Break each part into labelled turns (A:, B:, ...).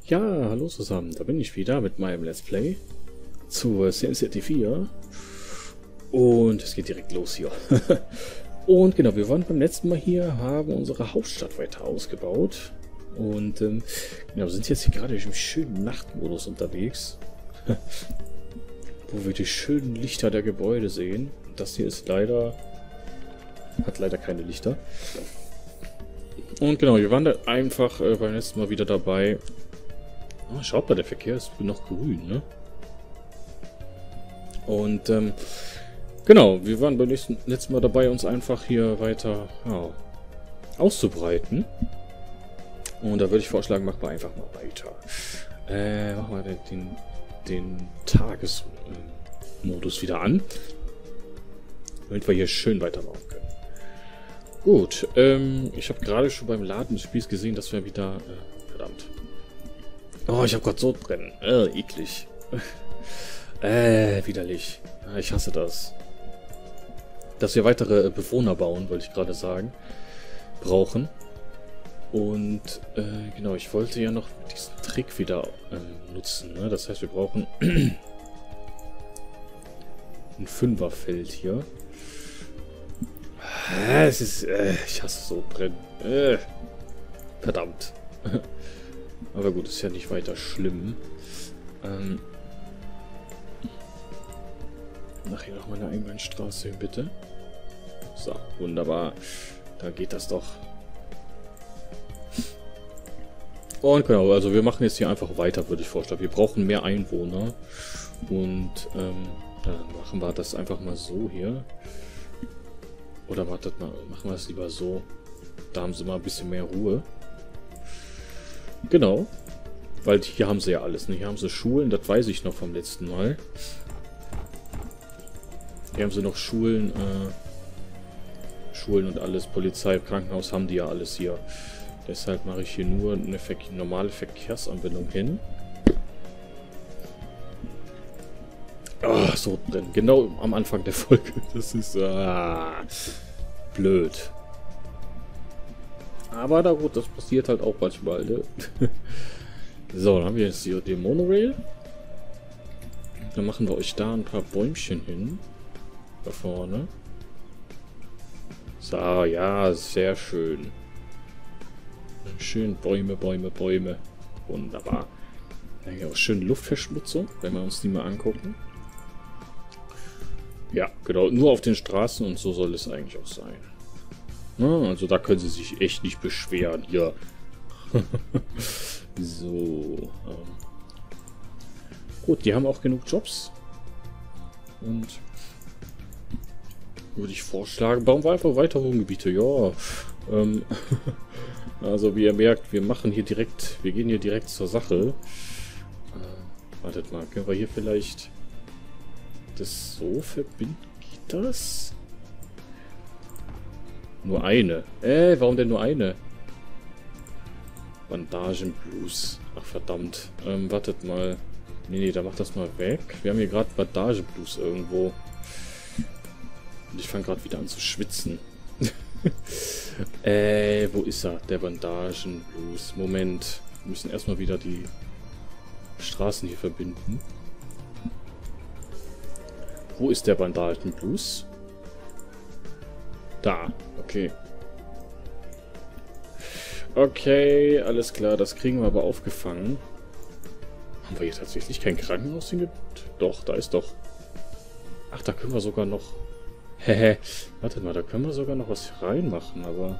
A: Ja, hallo zusammen, da bin ich wieder mit meinem Let's Play zur SimCity 4 und es geht direkt los hier. Und genau, wir waren beim letzten Mal hier, haben unsere Hauptstadt weiter ausgebaut und genau, sind jetzt hier gerade im schönen Nachtmodus unterwegs, wo wir die schönen Lichter der Gebäude sehen. Das hier ist hat leider keine Lichter. Und genau, wir waren da einfach beim letzten Mal wieder dabei. Oh, schaut mal, der Verkehr ist noch grün, ne? Und genau, wir waren beim letzten Mal dabei, uns einfach hier weiter auszubreiten. Und da würde ich vorschlagen, machen wir einfach mal weiter. Machen wir den Tagesmodus wieder an, damit wir hier schön weitermachen können. Gut, ich habe gerade schon beim Laden des Spiels gesehen, dass wir wieder... verdammt. Oh, ich habe gerade Sodbrennen. Eklig. Widerlich. Ich hasse das. Dass wir weitere Bewohner bauen, wollte ich gerade sagen. Brauchen. Und, genau, ich wollte ja noch diesen Trick wieder nutzen. Ne? Das heißt, wir brauchen ein Fünferfeld hier. Es ist, ich hasse Sodbrennen. Verdammt. Aber gut, ist ja nicht weiter schlimm. Nachher noch mal eine Einbahnstraße hin, bitte. So, wunderbar. Da geht das doch. Und genau, also wir machen jetzt hier einfach weiter, würde ich vorstellen. Wir brauchen mehr Einwohner. Und dann machen wir das einfach mal so hier. Oder wartet mal, machen wir es lieber so. Da haben sie mal ein bisschen mehr Ruhe. Genau. Weil hier haben sie ja alles. Ne? Hier haben sie Schulen, das weiß ich noch vom letzten Mal. Hier haben sie noch Schulen, Schulen und alles. Polizei, Krankenhaus haben die ja alles hier. Deshalb mache ich hier nur eine normale Verkehrsanbindung hin. Ah, so drin. Genau am Anfang der Folge. Das ist blöd. Aber na gut, das passiert halt auch manchmal, ne? So, dann haben wir jetzt hier den Monorail. Dann machen wir euch da ein paar Bäumchen hin. Da vorne. So, ja, sehr schön. Schön Bäume, Bäume, Bäume. Wunderbar. Dann hier auch schön Luftverschmutzung, wenn wir uns die mal angucken. Ja, genau. Nur auf den Straßen und so soll es eigentlich auch sein. Na, also da können sie sich echt nicht beschweren. Hier. So. Gut, die haben auch genug Jobs. Und würde ich vorschlagen, bauen wir einfach weiter Wohngebiete. Ja. Also wie ihr merkt, wir gehen hier direkt zur Sache. Wartet mal, können wir hier vielleicht das so verbinden? Geht das? Nur eine. Warum denn nur eine? Bandagenblues. Ach verdammt. Wartet mal. Nee, da macht das mal weg. Wir haben hier gerade Bandagenblues irgendwo. Und ich fange gerade wieder an zu schwitzen. Wo ist er? Der Bandagenblues. Moment. Wir müssen erstmal wieder die Straßen hier verbinden. Wo ist der Bandagenblues? Da. Okay. Okay, alles klar. Das kriegen wir aber aufgefangen. Haben wir hier tatsächlich kein Krankenhaus hingebaut? Doch, da ist doch. Ach, da können wir sogar noch... Hehe. Warte mal, da können wir sogar noch was reinmachen, aber...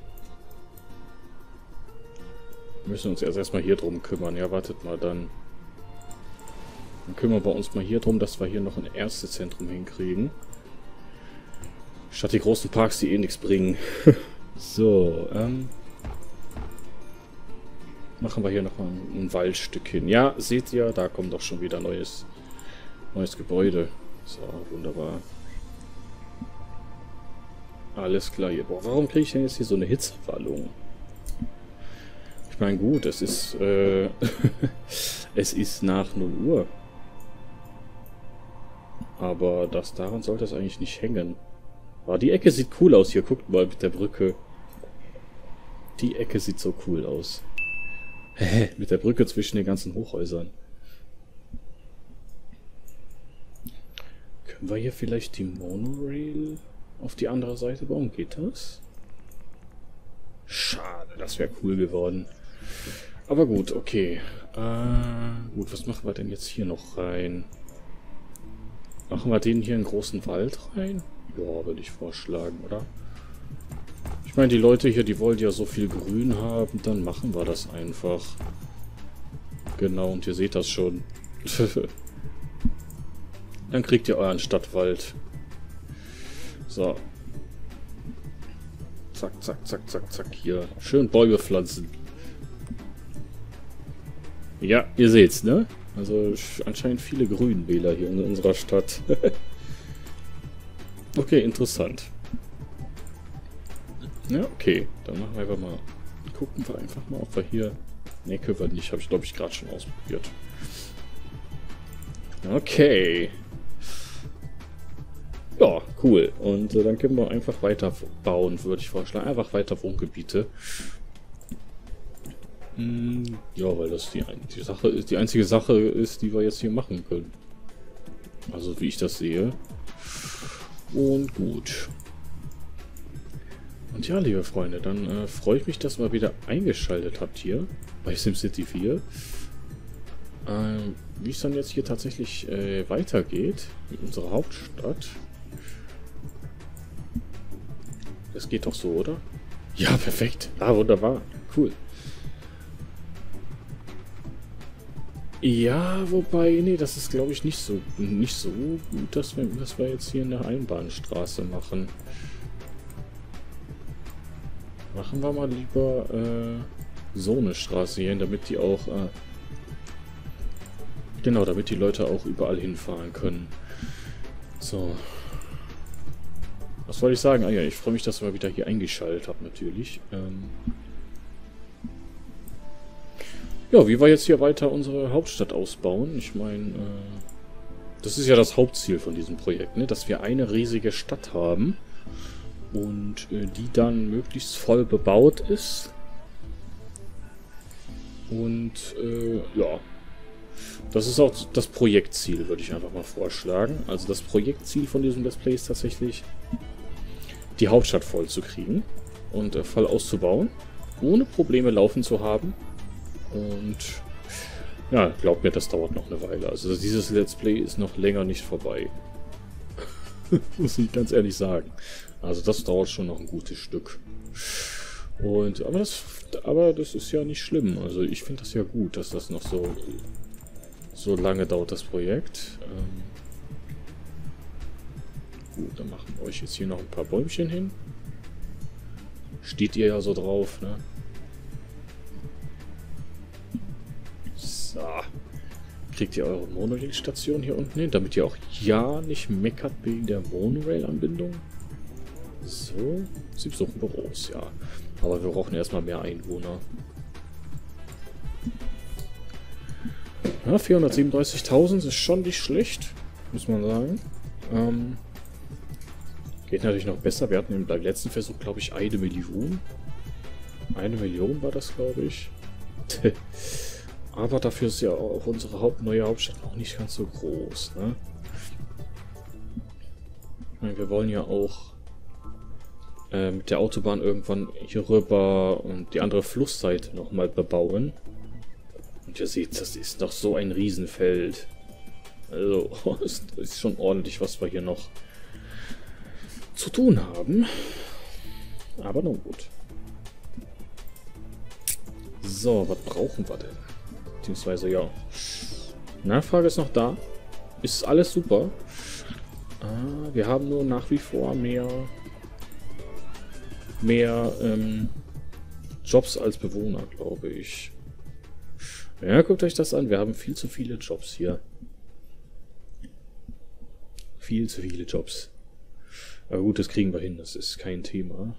A: Wir müssen uns erstmal hier drum kümmern. Ja, wartet mal, dann kümmern wir uns mal hier drum, dass wir hier noch ein Ärztezentrum hinkriegen. Statt die großen Parks, die eh nichts bringen. So, machen wir hier nochmal ein Waldstück hin. Ja, seht ihr, da kommt doch schon wieder neues Gebäude. So, wunderbar. Alles klar hier. Boah, warum kriege ich denn jetzt hier so eine Hitzewallung? Ich meine, gut, es ist, es ist nach 0 Uhr. Aber daran sollte es eigentlich nicht hängen. Aber die Ecke sieht cool aus hier. Guckt mal mit der Brücke. Die Ecke sieht so cool aus. Mit der Brücke zwischen den ganzen Hochhäusern. Können wir hier vielleicht die Monorail auf die andere Seite bauen? Geht das? Schade, das wäre cool geworden. Aber gut, okay. Gut, was machen wir denn jetzt hier noch rein? Machen wir den hier in einen großen Wald rein? Ja, würde ich vorschlagen, oder? Ich meine, die Leute hier, die wollen ja so viel Grün haben, dann machen wir das einfach. Genau, und ihr seht das schon. Dann kriegt ihr euren Stadtwald. So. Zack, zack, zack, zack, zack. Hier. Schön Bäume pflanzen. Ja, ihr seht's, ne? Also anscheinend viele Grünwähler hier in unserer Stadt. Okay, interessant. Ja, okay. Dann machen wir einfach mal... Gucken wir einfach mal, ob wir hier... Ne, können wir nicht. Habe ich, glaube ich, gerade schon ausprobiert. Okay. Ja, cool. Und dann können wir einfach weiter bauen, würde ich vorschlagen. Einfach weiter Wohngebiete. Ja, weil das die einzige Sache ist, die wir jetzt hier machen können. Also wie ich das sehe. Und gut. Und ja, liebe Freunde, dann freue ich mich, dass ihr mal wieder eingeschaltet habt hier bei SimCity 4. Wie es dann jetzt hier tatsächlich weitergeht mit unserer Hauptstadt. Das geht doch so, oder? Ja, perfekt. Ah, wunderbar. Cool. Ja, wobei, nee, das ist, glaube ich, nicht so gut, dass wir jetzt hier eine Einbahnstraße machen. Machen wir mal lieber so eine Straße hier hin, damit die auch genau, damit die Leute auch überall hinfahren können. So. Was wollte ich sagen? Ah ja, ich freue mich, dass ihr mal wieder hier eingeschaltet habt, natürlich. Ja, wie wir jetzt hier weiter unsere Hauptstadt ausbauen. Ich meine, das ist ja das Hauptziel von diesem Projekt, ne? Dass wir eine riesige Stadt haben und die dann möglichst voll bebaut ist. Und ja, das ist auch das Projektziel, würde ich einfach mal vorschlagen. Also das Projektziel von diesem Let's Play ist tatsächlich, die Hauptstadt voll zu kriegen und voll auszubauen, ohne Probleme laufen zu haben. Und ja, glaubt mir, das dauert noch eine Weile. Also dieses Let's Play ist noch länger nicht vorbei. Muss ich ganz ehrlich sagen. Also das dauert schon noch ein gutes Stück. Und aber das ist ja nicht schlimm. Also ich finde das ja gut, dass das noch so lange dauert, das Projekt. Gut, dann machen wir euch jetzt hier noch ein paar Bäumchen hin. Steht ihr ja so drauf, ne? So. Kriegt ihr eure Monorail-Station hier unten hin, damit ihr auch ja nicht meckert wegen der Monorail-Anbindung. So. Sie besuchen Büros, ja. Aber wir brauchen erstmal mehr Einwohner. Ja, 437.000 ist schon nicht schlecht, muss man sagen. Geht natürlich noch besser. Wir hatten beim letzten Versuch, glaube ich, 1 Million. 1 Million war das, glaube ich. Aber dafür ist ja auch unsere neue Hauptstadt noch nicht ganz so groß, ne? Ich meine, wir wollen ja auch mit der Autobahn irgendwann hier rüber und die andere Flussseite nochmal bebauen. Und ihr seht, das ist doch so ein Riesenfeld. Also, es ist schon ordentlich, was wir hier noch zu tun haben. Aber nun gut. So, was brauchen wir denn? Beziehungsweise, ja. Nachfrage ist noch da. Ist alles super. Wir haben nur nach wie vor mehr Jobs als Bewohner, glaube ich. Ja, guckt euch das an. Wir haben viel zu viele Jobs hier. Viel zu viele Jobs. Aber gut, das kriegen wir hin. Das ist kein Thema.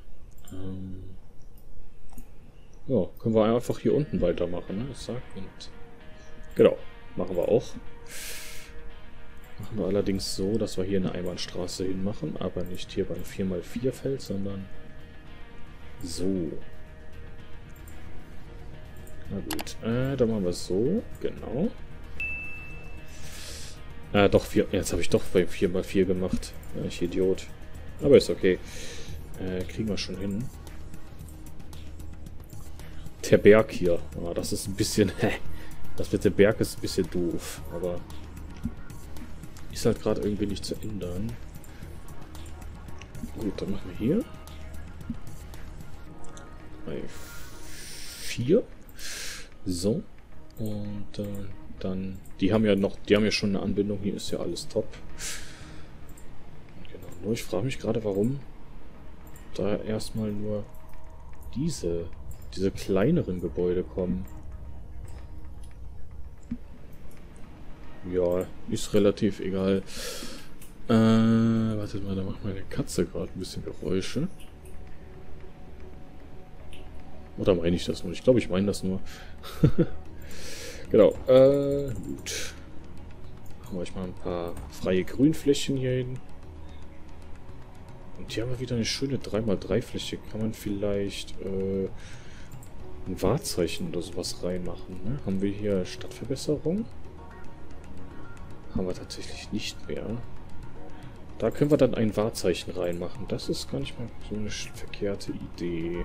A: Ja, können wir einfach hier unten weitermachen, ne? Und genau, machen wir auch. Machen wir allerdings so, dass wir hier eine Einbahnstraße hinmachen, aber nicht hier beim 4x4 Feld, sondern so. Na gut, dann machen wir es so. Genau. Doch, 4. Jetzt habe ich doch bei 4x4 gemacht. Ich Idiot. Aber ist okay. Kriegen wir schon hin. Der Berg hier. Oh, das ist ein bisschen... Das mit dem Berg ist ein bisschen doof. Aber... Ist halt gerade irgendwie nicht zu ändern. Gut, dann machen wir hier. Bei 4. So. Und dann... Die haben ja schon eine Anbindung. Hier ist ja alles top. Genau. Nur ich frage mich gerade, warum da erstmal nur diese kleineren Gebäude kommen. Ja, ist relativ egal. Wartet mal, da macht meine Katze gerade ein bisschen Geräusche. Oder meine ich das nur? Ich glaube, ich meine das nur. Genau, gut. Machen wir euch mal ein paar freie Grünflächen hier hin. Und hier haben wir wieder eine schöne 3x3 Fläche. Kann man vielleicht ein Wahrzeichen oder sowas reinmachen. Ne? Haben wir hier Stadtverbesserung? Haben wir tatsächlich nicht mehr. Da können wir dann ein Wahrzeichen reinmachen. Das ist gar nicht mal so eine verkehrte Idee.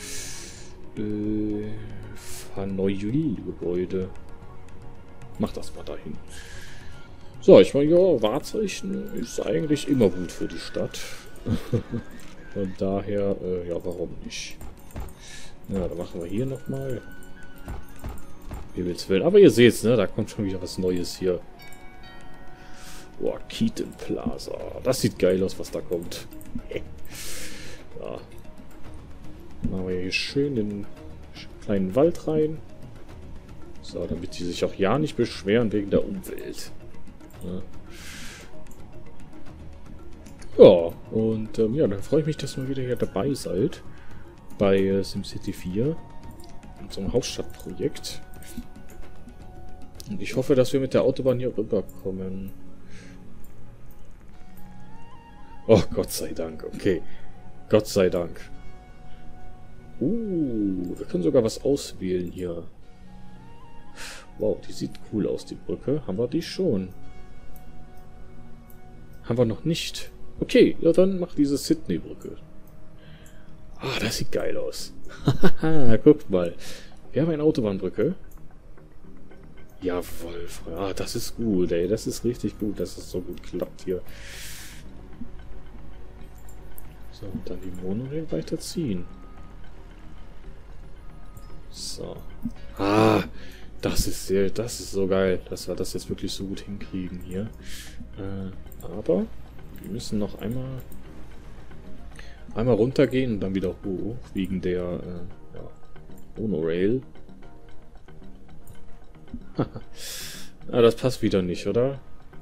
A: Verneuil-Gebäude. Mach das mal dahin. So, ich meine, ja, Wahrzeichen ist eigentlich immer gut für die Stadt. Von daher, ja, warum nicht? Ja, dann machen wir hier nochmal. Wie will's will. Aber ihr seht's, ne? Da kommt schon wieder was Neues hier. Boah, Keaton Plaza. Das sieht geil aus, was da kommt. Ja. Machen wir hier schön den kleinen Wald rein. So, damit die sich auch ja nicht beschweren wegen der Umwelt. Ja, und ja, dann freue ich mich, dass ihr mal wieder hier dabei seid. Bei SimCity 4. In so einem Hauptstadtprojekt. Und ich hoffe, dass wir mit der Autobahn hier rüberkommen. Oh, Gott sei Dank. Okay. Gott sei Dank. Wir können sogar was auswählen hier. Wow, die sieht cool aus, die Brücke. Haben wir die schon? Haben wir noch nicht. Okay, ja dann mach diese Sydney-Brücke. Ah, das sieht geil aus. Haha, guckt mal. Wir haben eine Autobahnbrücke. Jawohl. Ah, das ist gut, ey. Das ist richtig gut, dass es so gut klappt hier. So, und dann die Monorail weiterziehen. So. Ah, das ist so geil, dass wir das jetzt wirklich so gut hinkriegen hier. Aber wir müssen noch einmal runtergehen und dann wieder hoch, wegen der ja, Monorail. Ah, das passt wieder nicht, oder?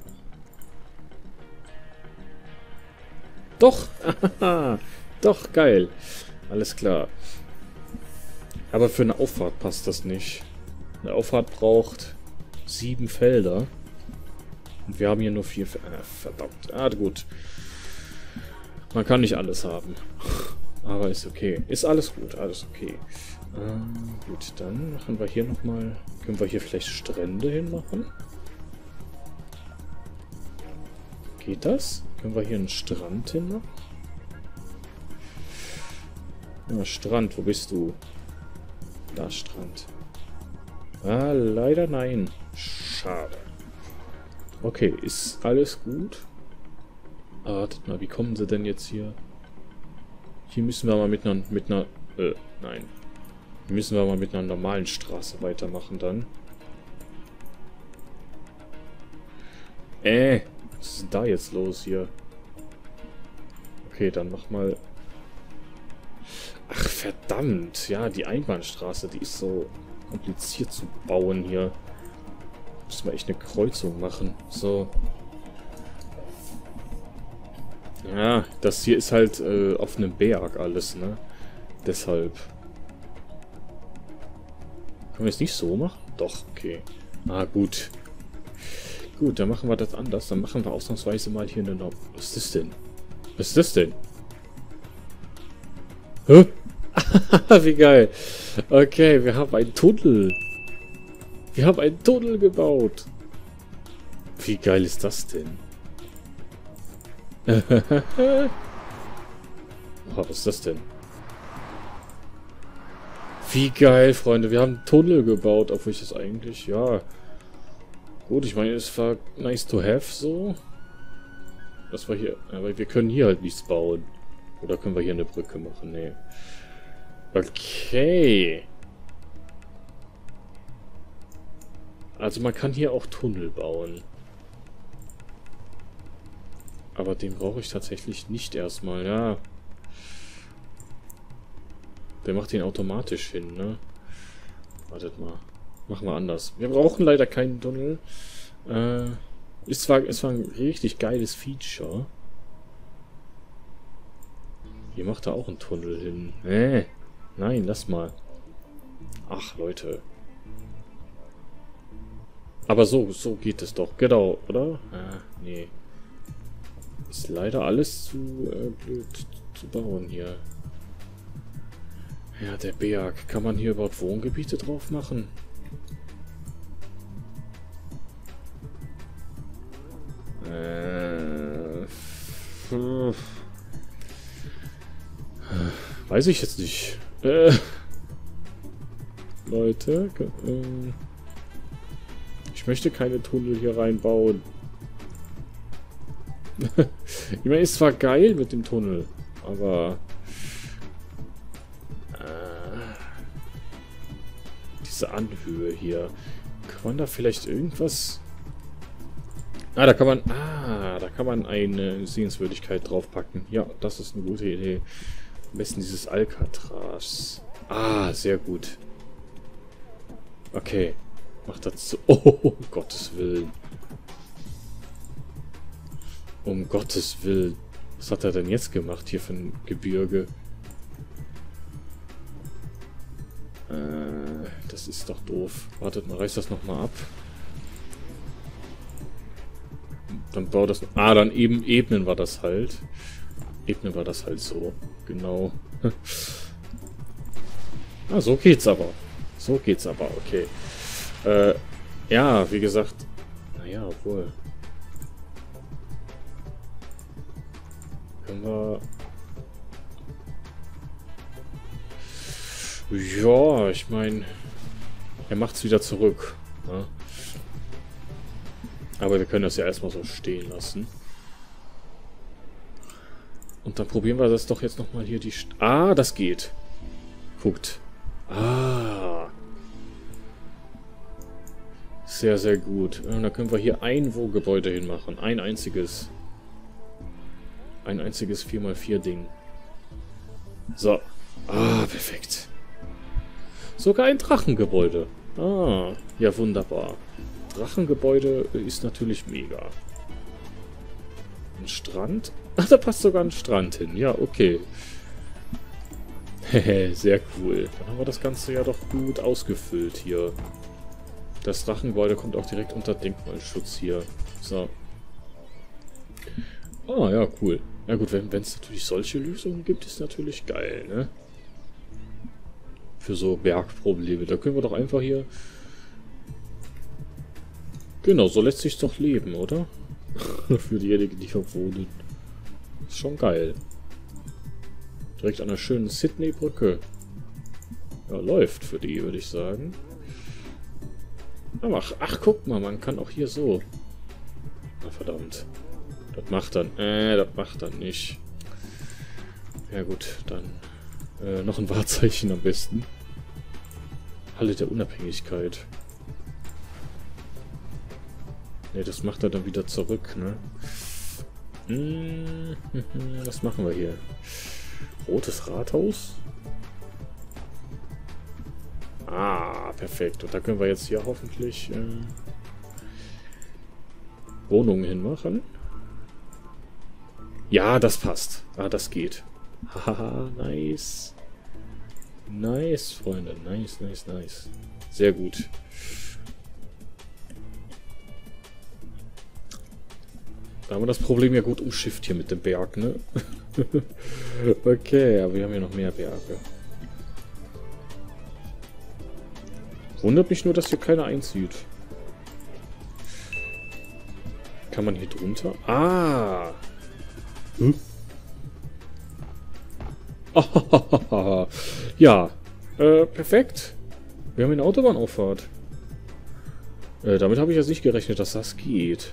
A: Doch! Doch, geil. Alles klar. Aber für eine Auffahrt passt das nicht. Eine Auffahrt braucht 7 Felder. Und wir haben hier nur 4 Felder. Verdammt. Ah, gut. Man kann nicht alles haben. Aber ist okay. Ist alles gut, alles okay. Gut, dann machen wir hier nochmal... Können wir hier vielleicht Strände hinmachen? Geht das? Können wir hier einen Strand hinmachen? Ja, Strand, wo bist du? Da, Strand. Ah, leider nein. Schade. Okay, ist alles gut? Wartet mal, wie kommen sie denn jetzt hier? Hier müssen wir mal mit einer... nein. Hier müssen wir mal mit einer normalen Straße weitermachen dann. Was ist denn da jetzt los hier? Okay, dann mach mal... Ach, verdammt. Ja, die Einbahnstraße, die ist so kompliziert zu bauen hier. Müssen wir echt eine Kreuzung machen. So. Ja, das hier ist halt auf einem Berg alles, ne? Deshalb. Können wir es nicht so machen? Doch, okay. Ah, gut. Gut, dann machen wir das anders. Dann machen wir ausnahmsweise mal hier eine... Was ist das denn? Was ist das denn? Hä? Wie geil. Okay, wir haben einen Tunnel. Wir haben einen Tunnel gebaut. Wie geil ist das denn? Oh, was ist das denn? Wie geil, Freunde. Wir haben einen Tunnel gebaut, obwohl ich das eigentlich, ja... Gut, ich meine, es war nice to have so. Das war hier... Aber wir können hier halt nichts bauen. Oder können wir hier eine Brücke machen? Nee. Okay. Also man kann hier auch Tunnel bauen. Aber den brauche ich tatsächlich nicht erstmal, ja. Der macht den automatisch hin, ne? Wartet mal. Machen wir anders. Wir brauchen leider keinen Tunnel. Es war ein richtig geiles Feature. Hier macht er auch einen Tunnel hin. Nein, lass mal. Ach, Leute. Aber so geht es doch. Genau, oder? Nee. Ist leider alles zu blöd zu bauen hier. Ja, der Berg. Kann man hier überhaupt Wohngebiete drauf machen? Weiß ich jetzt nicht. Leute, ich möchte keine Tunnel hier reinbauen. Ich meine, ist zwar geil mit dem Tunnel, aber diese Anhöhe hier. Kann man da vielleicht irgendwas... da kann man eine Sehenswürdigkeit draufpacken. Ja, das ist eine gute Idee. Am besten dieses Alcatraz. Sehr gut. Okay. Macht das so... Oh, um Gottes Willen. Um Gottes Willen. Was hat er denn jetzt gemacht hier für ein Gebirge? Das ist doch doof. Wartet mal, reiß das nochmal ab. Dann baut das... dann eben ebnen wir das halt. Ebnen wir das halt so. Genau. So geht's aber. So geht's aber, okay. Ja, wie gesagt... Naja, obwohl... Können wir... Ja, ich meine... Er macht's wieder zurück. Ne? Aber wir können das ja erstmal so stehen lassen. Und dann probieren wir das doch jetzt nochmal hier die... das geht. Guckt. Sehr, sehr gut. Und dann können wir hier ein Wohngebäude hinmachen. Ein einziges. Ein einziges 4x4 Ding. So. Perfekt. Sogar ein Drachengebäude. Ja wunderbar. Drachengebäude ist natürlich mega. Ein Strand? Da passt sogar ein Strand hin. Ja, okay. Sehr cool. Dann haben wir das Ganze ja doch gut ausgefüllt hier. Das Drachengebäude kommt auch direkt unter Denkmalschutz hier. So. Ja, cool. Ja gut, wenn es natürlich solche Lösungen gibt, ist natürlich geil, ne? Für so Bergprobleme. Da können wir doch einfach hier... Genau, so lässt sich's doch leben, oder? Für diejenigen, die hier wohnen. Ist schon geil. Direkt an einer schönen Sydney-Brücke. Ja, läuft für die, würde ich sagen. Aber ach, guck mal, man kann auch hier so. Verdammt. Das macht dann nicht. Ja gut, dann noch ein Wahrzeichen am besten. Halle der Unabhängigkeit. Ne, das macht er dann wieder zurück, ne? Was machen wir hier? Rotes Rathaus? Perfekt. Und da können wir jetzt hier hoffentlich Wohnungen hinmachen. Ja, das passt. Das geht. Haha, nice. Nice, Freunde. Nice, nice, nice. Sehr gut. Da haben wir das Problem ja gut umschifft hier mit dem Berg, ne? Okay, aber wir haben hier noch mehr Berge. Wundert mich nur, dass hier keiner einzieht. Kann man hier drunter? Ah! Hm? Ja. Perfekt. Wir haben eine Autobahnauffahrt. Damit habe ich jetzt nicht gerechnet, dass das geht.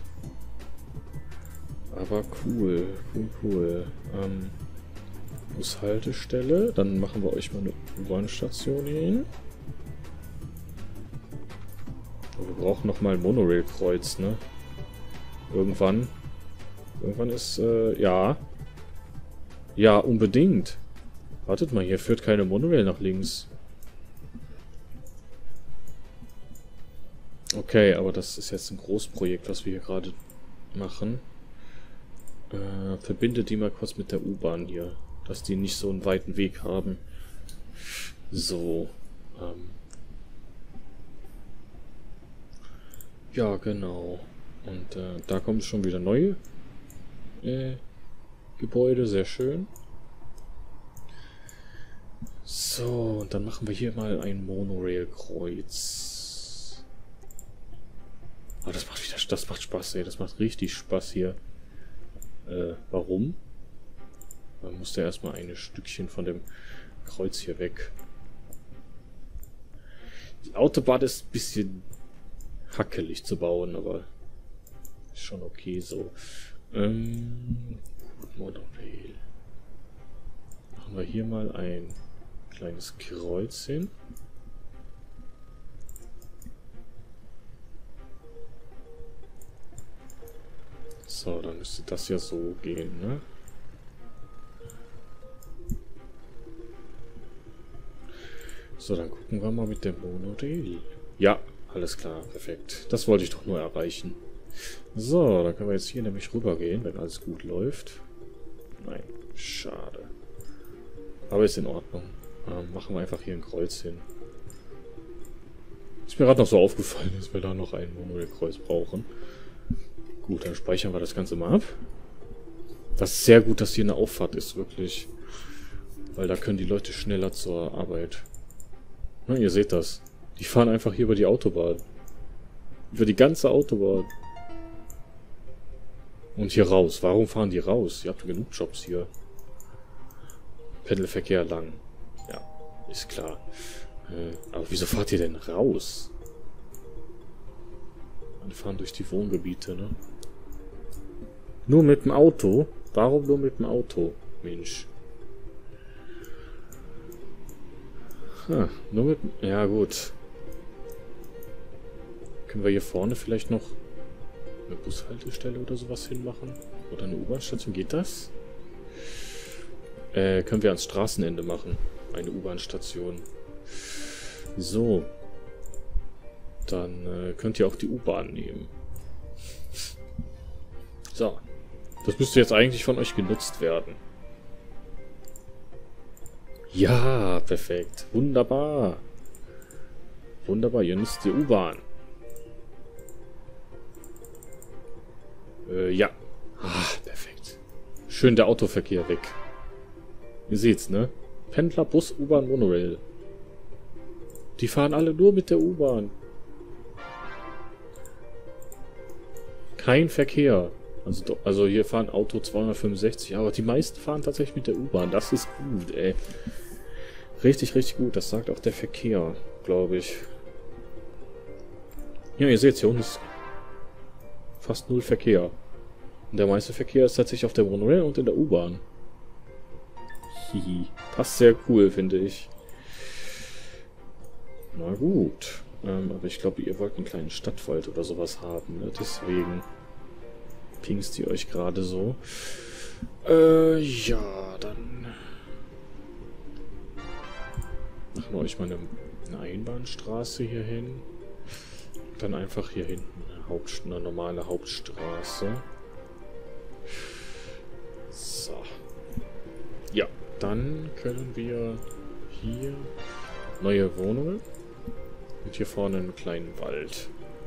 A: Aber cool. Cool. Bushaltestelle. Dann machen wir euch mal eine U-Bahn-Station hin. Wir brauchen nochmal ein Monorail-Kreuz, ne? Irgendwann. Irgendwann ist, ja. Ja, unbedingt. Wartet mal, hier führt keine Monorail nach links. Okay, aber das ist jetzt ein Großprojekt, was wir hier gerade machen. Verbinde die mal kurz mit der U-Bahn hier. Dass die nicht so einen weiten Weg haben. So. Ja, genau. Und da kommen schon wieder neue Gebäude. Sehr schön. So, und dann machen wir hier mal ein Monorail-Kreuz. Oh, das macht Spaß, ey. Das macht richtig Spaß hier. Warum? Man muss ja erstmal ein Stückchen von dem Kreuz hier weg. Die Autobahn ist ein bisschen hackelig zu bauen, aber ist schon okay so. Monorail. Machen wir hier mal ein kleines Kreuz hin. So, dann müsste das ja so gehen, ne? So, dann gucken wir mal mit dem Monorail. Ja, alles klar, perfekt. Das wollte ich doch nur erreichen. So, dann können wir jetzt hier nämlich rübergehen, wenn alles gut läuft. Nein, schade. Aber ist in Ordnung. Machen wir einfach hier ein Kreuz hin. Ist mir gerade noch so aufgefallen, dass wir da noch ein Monorail-Kreuz brauchen. Gut, dann speichern wir das Ganze mal ab. Das ist sehr gut, dass hier eine Auffahrt ist, wirklich. Weil da können die Leute schneller zur Arbeit. Na, ihr seht das. Die fahren einfach hier über die Autobahn. Über die ganze Autobahn. Und hier raus. Warum fahren die raus? Ihr habt genug Jobs hier. Pendelverkehr lang. Ja, ist klar. Aber wieso fahrt ihr denn raus? Wir fahren durch die Wohngebiete, ne? Nur mit dem Auto? Warum nur mit dem Auto? Mensch. Nur mit... Ja, gut. Können wir hier vorne vielleicht noch eine Bushaltestelle oder sowas hinmachen? Oder eine U-Bahn-Station? Geht das? Können wir ans Straßenende machen. Eine U-Bahn-Station. So. Dann könnt ihr auch die U-Bahn nehmen. So. Das müsste jetzt eigentlich von euch genutzt werden. Ja, perfekt. Wunderbar. Wunderbar, ihr nutzt die U-Bahn. Ja. Ah, perfekt. Schön der Autoverkehr weg. Ihr seht's, ne? Pendler, Bus, U-Bahn, Monorail. Die fahren alle nur mit der U-Bahn. Kein Verkehr. Also hier fahren Auto 265, aber die meisten fahren tatsächlich mit der U-Bahn. Das ist gut, ey. Richtig, richtig gut. Das sagt auch der Verkehr, glaube ich. Ja, ihr seht, hier unten ist fast null Verkehr. Und der meiste Verkehr ist tatsächlich auf der Monorail und in der U-Bahn. Hihi. Passt sehr cool, finde ich. Na gut. Aber ich glaube, ihr wollt einen kleinen Stadtwald oder sowas haben, ne? Deswegen pingst ihr euch gerade so. Ja, dann machen wir euch mal eine Einbahnstraße hier hin. Dann einfach hier hinten eine normale Hauptstraße. So. Ja, dann können wir hier neue Wohnungen. Und hier vorne einen kleinen Wald.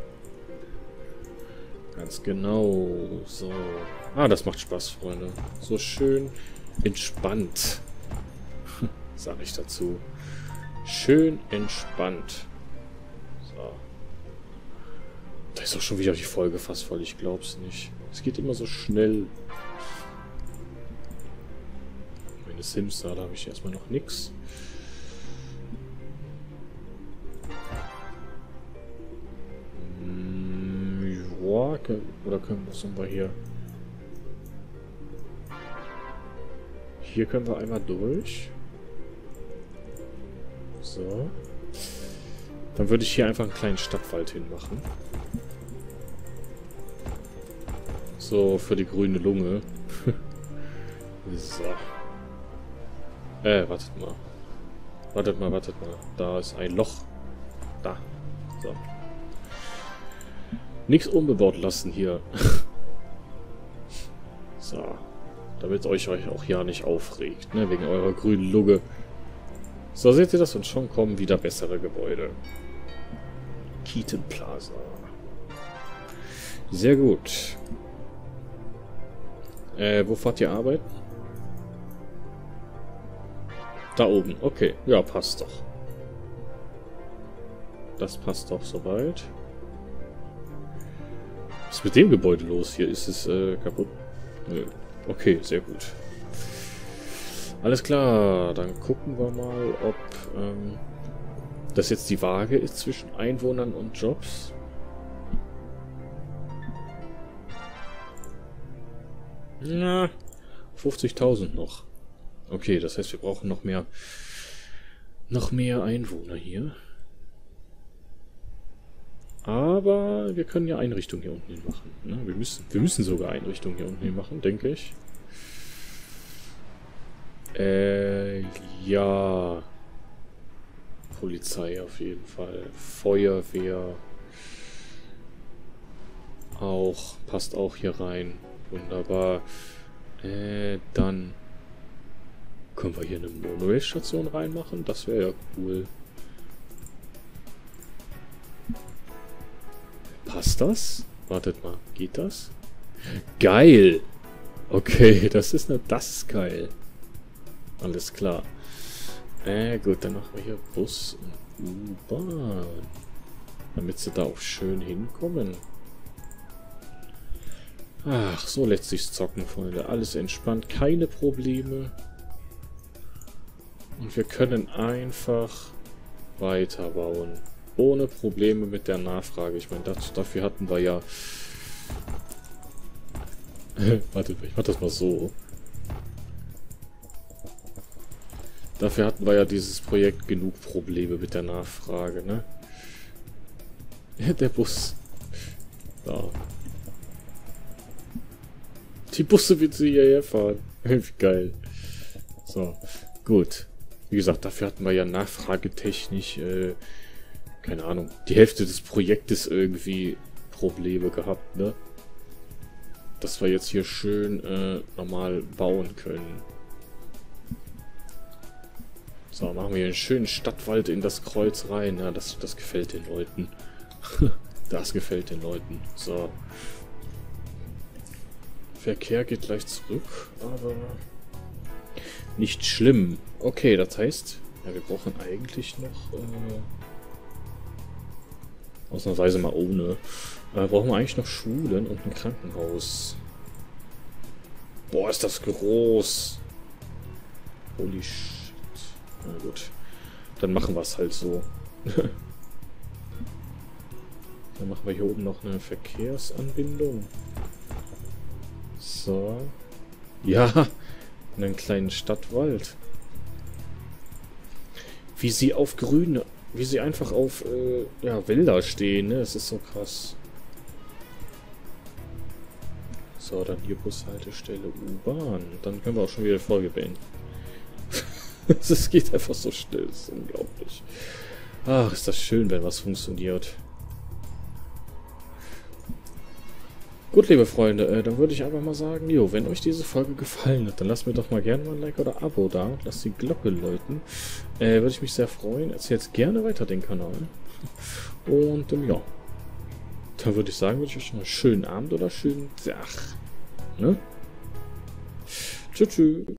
A: Ganz genau. So. Ah, das macht Spaß, Freunde. So schön entspannt. Sag ich dazu. Schön entspannt. Da ist auch schon wieder die Folge fast voll, ich glaub's nicht. Es geht immer so schnell. Meine Sims, da habe ich erstmal noch nichts. Ja, oder können wir hier? Hier können wir einmal durch. So. Dann würde ich hier einfach einen kleinen Stadtwald hinmachen. So, für die grüne Lunge. So. Wartet mal. Wartet mal. Da ist ein Loch. Da. So. Nichts unbebaut lassen hier. So. Damit euch auch ja nicht aufregt, ne? Wegen eurer grünen Lunge. So, seht ihr das? Und schon kommen wieder bessere Gebäude. Keaton Plaza. Sehr gut. Wo fahrt ihr arbeiten? Da oben. Okay. Ja, passt doch. Das passt doch soweit. Was ist mit dem Gebäude los hier? Ist es kaputt? Nö. Okay, sehr gut. Alles klar. Dann gucken wir mal, ob das jetzt die Waage ist zwischen Einwohnern und Jobs. Na, 50.000 noch. Okay, das heißt, wir brauchen noch mehr Einwohner hier. Aber wir können ja Einrichtungen hier unten hin machen. Ne? Wir müssen sogar Einrichtungen hier unten hin machen, denke ich. Ja. Polizei auf jeden Fall. Feuerwehr. Auch. Passt auch hier rein. Wunderbar. Dann können wir hier eine Monorail-Station reinmachen. Das wäre ja cool. Passt das? Wartet mal. Geht das? Geil! Okay, das ist geil. Alles klar. Gut, dann machen wir hier Bus und U-Bahn. Damit sie da auch schön hinkommen. Ach, so lässt sich's zocken, Freunde. Alles entspannt, keine Probleme. Und wir können einfach weiterbauen. Ohne Probleme mit der Nachfrage. Ich meine, dafür hatten wir ja... Warte, ich mach das mal so. Dafür hatten wir ja dieses Projekt genug Probleme mit der Nachfrage, ne? Der Bus. Da. Die Busse wird sie hierher fahren. Wie geil. So, gut. Wie gesagt, dafür hatten wir ja nachfragetechnisch, keine Ahnung, die Hälfte des Projektes irgendwie Probleme gehabt, ne? Dass wir jetzt hier schön normal bauen können. So, machen wir hier einen schönen Stadtwald in das Kreuz rein. Ja, das gefällt den Leuten. Das gefällt den Leuten. So. Verkehr geht gleich zurück, aber nicht schlimm. Okay, das heißt, ja, wir brauchen eigentlich noch, ausnahmsweise mal ohne, brauchen wir eigentlich noch Schulen und ein Krankenhaus. Boah, ist das groß. Holy shit. Na gut, dann machen wir es halt so. Dann machen wir hier oben noch eine Verkehrsanbindung. So. Ja, einen kleinen Stadtwald. Wie sie einfach auf ja, Wälder stehen, ne? Das ist so krass. So, dann hier Bushaltestelle, U-Bahn. Dann können wir auch schon wieder die Folge beenden. Es geht einfach so schnell, das ist unglaublich. Ach, ist das schön, wenn was funktioniert. Gut, liebe Freunde, dann würde ich einfach mal sagen, jo, wenn euch diese Folge gefallen hat, dann lasst mir doch mal gerne mal ein Like oder Abo da und lasst die Glocke läuten. Würde ich mich sehr freuen. Erzählt gerne weiter den Kanal. Und ja, dann würde ich sagen, wünsche ich euch einen schönen Abend oder schönen Tag. Ne? Tschüss.